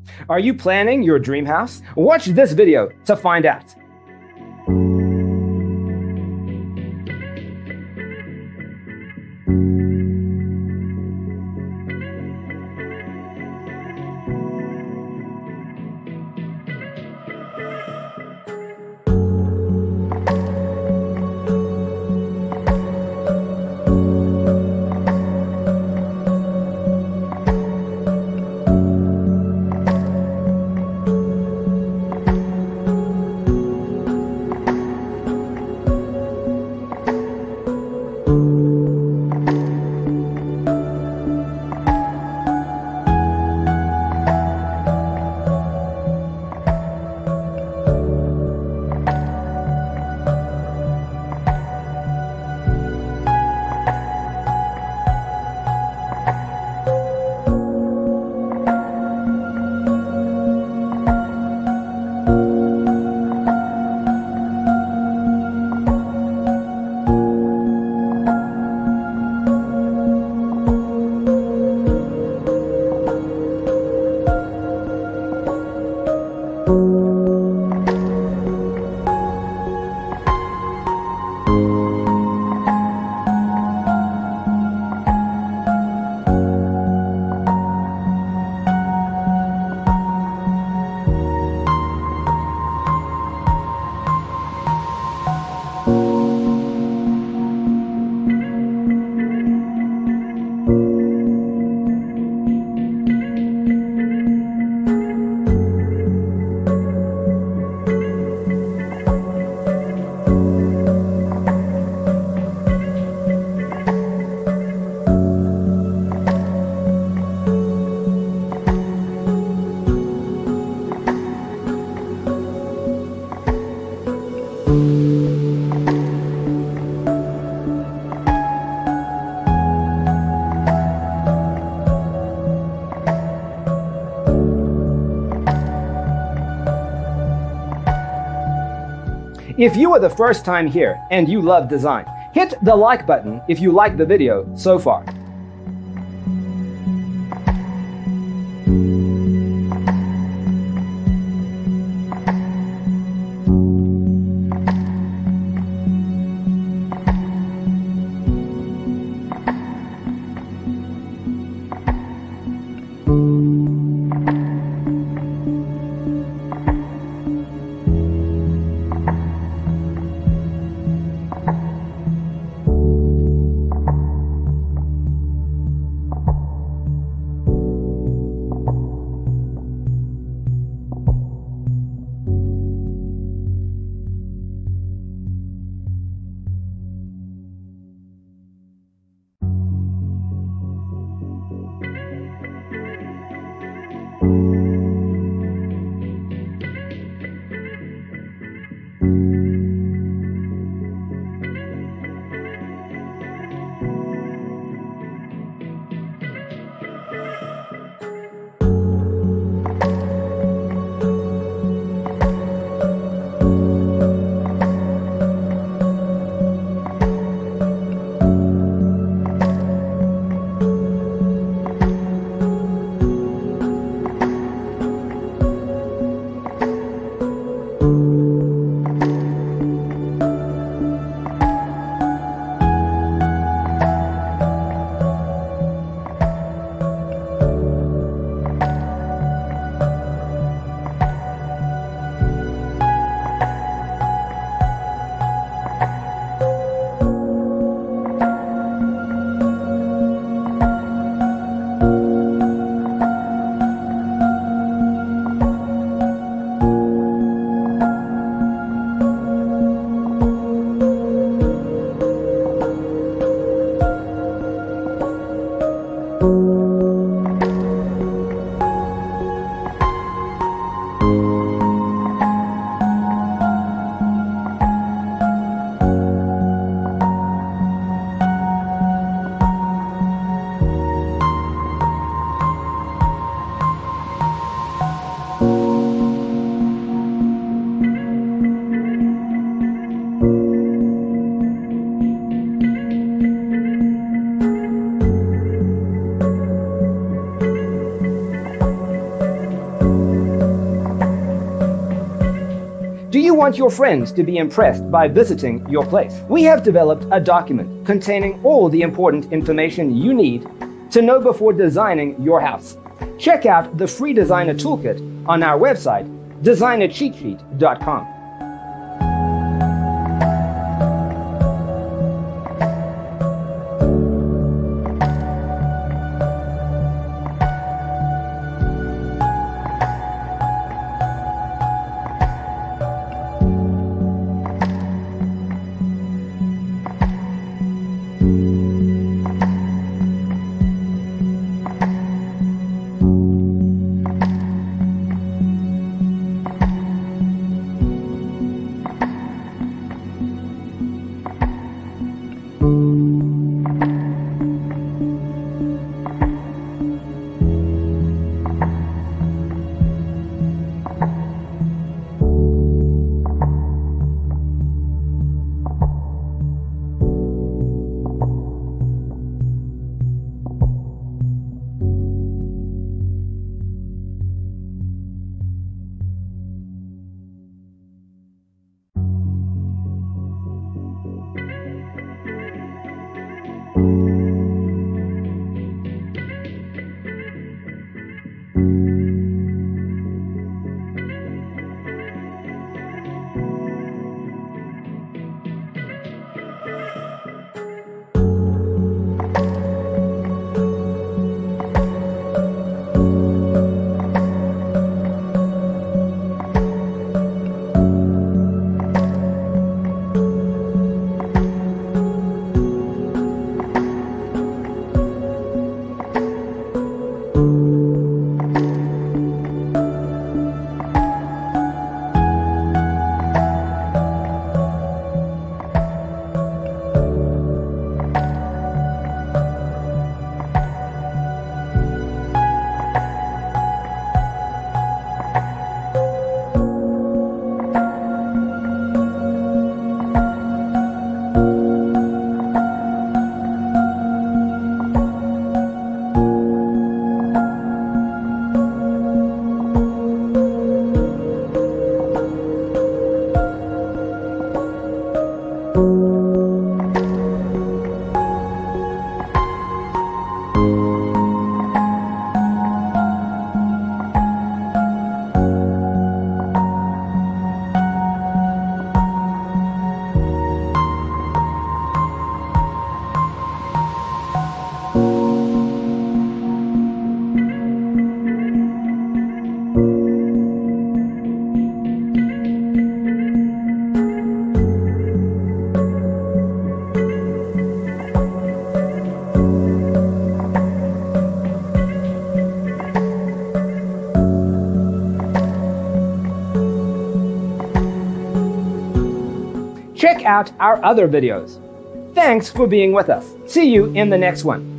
Are you planning your dream house? Watch this video to find out. If you are the first time here and you love design, hit the like button if you like the video so far. Do you want your friends to be impressed by visiting your place? We have developed a document containing all the important information you need to know before designing your house. Check out the free designer toolkit on our website, designercheatsheet.com. Check out our other videos. Thanks for being with us. See you in the next one.